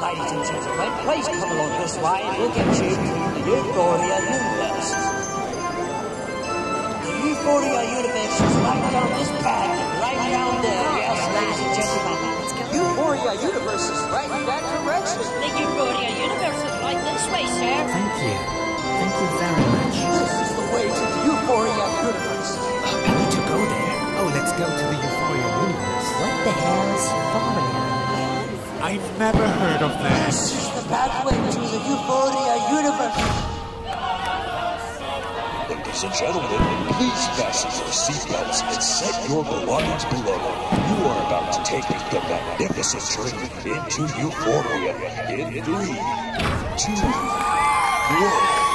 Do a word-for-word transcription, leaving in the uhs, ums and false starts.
ladies and gentlemen, please come along this way and we'll get you to the Euphoria Universe. The Euphoria Universe is right down this path, right down there, yes, ladies and gentlemen. Euphoria Universe is right in that direction. The Euphoria Universe is right this way, sir. Thank you. Thank you very much. This is the way to the Euphoria Universe. I need to go there. Oh, let's go to the Euphoria Universe. What the hell is Euphoria? I've never heard of that. This is the pathway to the Euphoria Universe. Ladies and gentlemen, please fasten your seatbelts and set your belongings below. You are about to take the magnificent journey into Euphoria in three, two, one.